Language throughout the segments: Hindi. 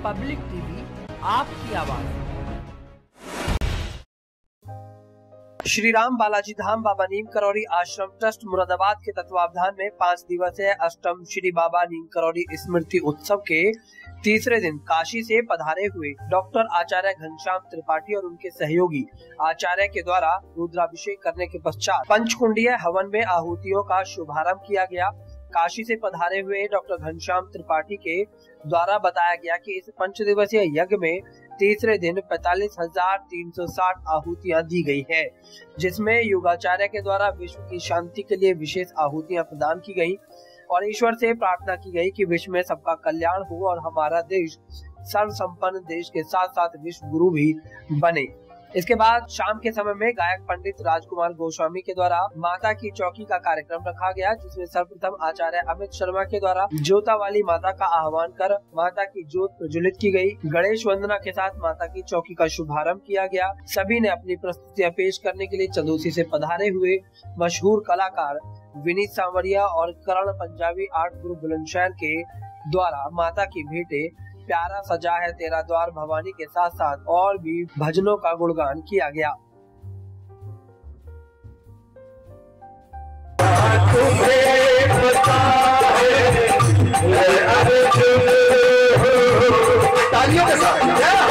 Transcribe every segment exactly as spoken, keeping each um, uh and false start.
पब्लिक टीवी, आपकी आवाज। श्री राम बालाजी धाम बाबा नीम करौरी आश्रम ट्रस्ट मुरादाबाद के तत्वावधान में पाँच दिवसीय अष्टम श्री बाबा नीम करौरी स्मृति उत्सव के तीसरे दिन काशी से पधारे हुए डॉक्टर आचार्य घनश्याम त्रिपाठी और उनके सहयोगी आचार्य के द्वारा रुद्राभिषेक करने के पश्चात पंचकुंडीय हवन में आहुतियों का शुभारंभ किया गया। काशी से पधारे हुए डॉक्टर घनश्याम त्रिपाठी के द्वारा बताया गया कि इस पंच दिवसीय यज्ञ में तीसरे दिन पैतालीस हजार तीन सौ साठ आहुतियां दी गई है, जिसमें युगाचार्य के द्वारा विश्व की शांति के लिए विशेष आहुतियां प्रदान की गई और ईश्वर से प्रार्थना की गई कि विश्व में सबका कल्याण हो और हमारा देश सर्व संपन्न देश के साथ साथ विश्व गुरु भी बने। इसके बाद शाम के समय में गायक पंडित राजकुमार गोस्वामी के द्वारा माता की चौकी का कार्यक्रम रखा गया, जिसमें सर्वप्रथम आचार्य अमित शर्मा के द्वारा ज्योता वाली माता का आह्वान कर माता की ज्योत प्रज्वलित की गई। गणेश वंदना के साथ माता की चौकी का शुभारंभ किया गया। सभी ने अपनी प्रस्तुतियां पेश करने के लिए चंदौसी से पधारे हुए मशहूर कलाकार विनीत सांवरिया और करण पंजाबी आर्ट ग्रुप बुलंदशहर के द्वारा माता की भेंटे प्यारा सजा है तेरा द्वार भवानी के साथ साथ और भी भजनों का गुणगान किया गया। तालियों के साथ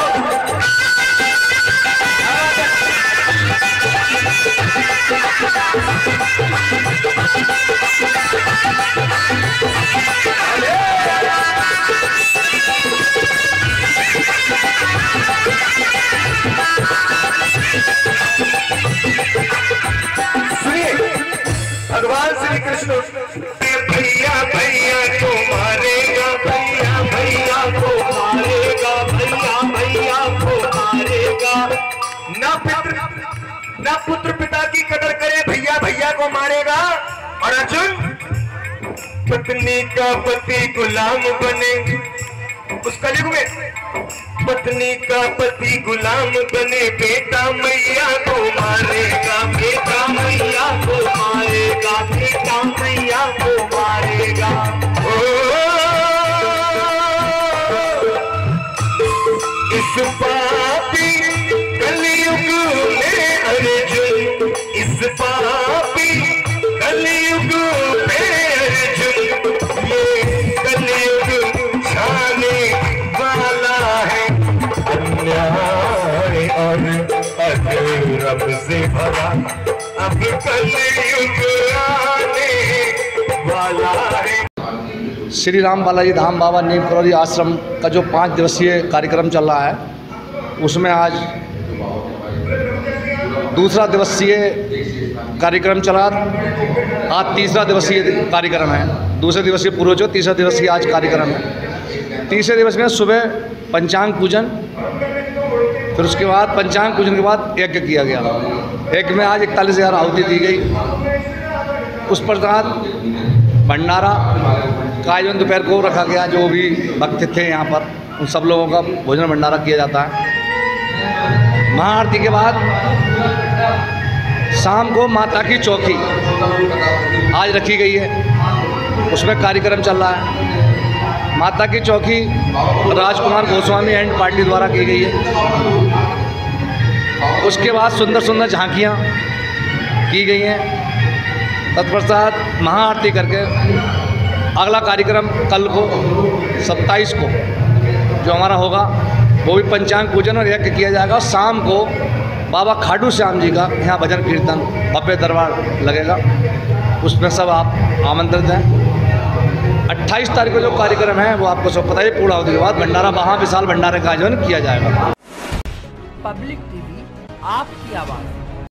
भगवान श्री कृष्ण भैया भैया को मारेगा, भैया भैया को मारेगा, भैया भैया को मारेगा। ना पित्र ना पुत्र पिता की कदर करे, भैया भैया को मारेगा। और अर्जुन पत्नी का पति गुलाम बने, उस कलयुग में पत्नी का पति गुलाम बने, बेटा मैया को मारेगा, बेटा मैया को मारेगा, बेटा मैया को मारेगा। ओ इस पापी कलयुग में अर्जुन, इस पापी कलयुग में अर्जुन, ये कलयुग छाने वाला है अन्याय और अधर्म से भरा, अब कलयुग आने वाला है। श्री राम बालाजी धाम बाबा नीम करौरी आश्रम का जो पाँच दिवसीय कार्यक्रम चल रहा है, उसमें आज दूसरा दिवसीय कार्यक्रम चला। आज तीसरा दिवसीय कार्यक्रम है। दूसरे दिवसीय पूर्व जो तीसरा दिवसीय आज कार्यक्रम है। तीसरे दिवस में सुबह पंचांग पूजन, फिर उसके बाद पंचांग पूजन के बाद यज्ञ किया गया। यज्ञ में आज इकतालीस हजार आहुति दी गई। उस पश्चात भंडारा का आयोजन दोपहर को रखा गया। जो भी भक्त थे यहाँ पर उन सब लोगों का भोजन भंडारा किया जाता है। महाआरती के बाद शाम को माता की चौकी आज रखी गई है, उसमें कार्यक्रम चल रहा है। माता की चौकी राजकुमार गोस्वामी एंड पार्टी द्वारा की गई है। उसके बाद सुंदर सुंदर झांकियाँ की गई हैं। तत्पश्चात महाआरती करके अगला कार्यक्रम कल को सत्ताईस को जो हमारा होगा वो भी पंचांग पूजन और यज्ञ किया जाएगा। शाम को बाबा खाटू श्याम जी का यहाँ भजन कीर्तन भव्य दरबार लगेगा, उसमें सब आप आमंत्रित हैं। अट्ठाईस तारीख को जो कार्यक्रम है वो आपको सब पता ही, पूरा होने के बाद भंडारा महा विशाल भंडारे का आयोजन किया जाएगा। पब्लिक टीवी, आपकी आवाज़।